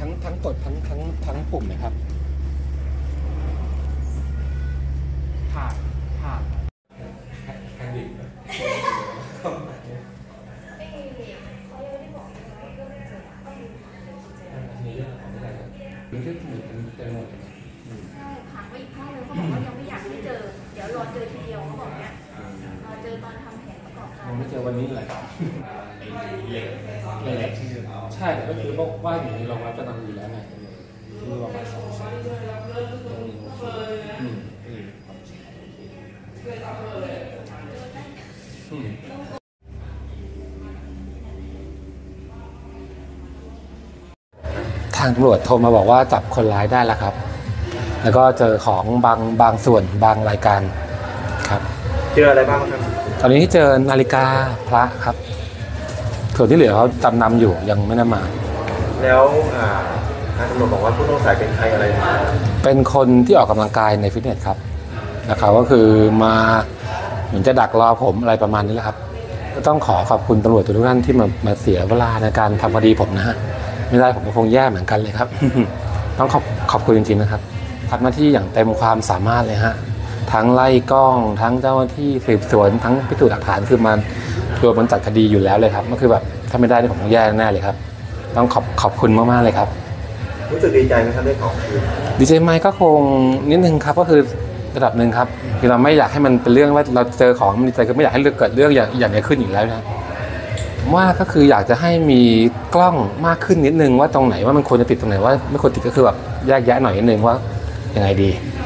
ทั้งกดทั้งปุ่มนะครับผ่านแคนดิเขายังไม่ได้บอกเลยก็ไม่เจอมีเรื่องของอะไรครับมันก็ถือเป็นหมดใช่ขังไว้อีกห้องนึงเขาบอกว่ายังไม่อยากให้เจอเดี๋ยวรอเจอทีเดียวเขาบอกเนี้ยรอเจอตอนทำแผนประกอบการไม่เจอวันนี้แหละเลยใช่แต่ก็คือว่าอยู่ในโรงรับจำนำอยู่แล้วไงที่ประมาณ2 แสนทางตำรวจโทรมาบอกว่าจับคนร้ายได้แล้วครับแล้วก็เจอของบางส่วนบางรายการครับเจออะไรบ้างครับตอนนี้ที่เจอนาฬิกาพระครับส่วนที่เหลือเขาจำนำอยู่ยังไม่ได้มาแล้วทางตำรวจบอกว่าผู้ต้องสงสัยเป็นใครอะไรเป็นคนที่ออกกำลังกายในฟิตเนสครับนะครับก็คือมาเหมือนจะดักรอผมอะไรประมาณนี้แหละครับก็ต้องขอบคุณตำรวจทุกท่านที่มาเสียเวลาในการทำคดีผมนะฮะไม่ได้ผมก็คงแย่เหมือนกันเลยครับ ต้องขอบคุณจริงๆนะครับทำหน้าที่อย่างเต็มความสามารถเลยฮะทั้งไล่กล้องทั้งเจ้าหน้าที่สืบสวนทั้งพิสูจน์หลักฐานคือมันตัวมันจัดคดีอยู่แล้วเลยครับก็คือแบบถ้าไม่ได้ผมคงแย่แน่เลยครับต้องขอบคุณมากๆเลยครับรู้สึกดีใจไหมครับได้ของดีใจไหมก็คงนิดนึงครับก็คือระดับหนึ่งครับคือเราไม่อยากให้มันเป็นเรื่องว่าเราเจอของมันดีใจก็ไม่อยากให้เกิดเรื่องอย่างนี้ขึ้นอีกแล้วนะว่าก็คืออยากจะให้มีกล้องมากขึ้นนิดนึงว่าตรงไหนว่ามันควรจะติดตรงไหนว่าไม่ควรติดก็คือแบบแยกแยะหน่อยนิดนึงว่ายังไงดี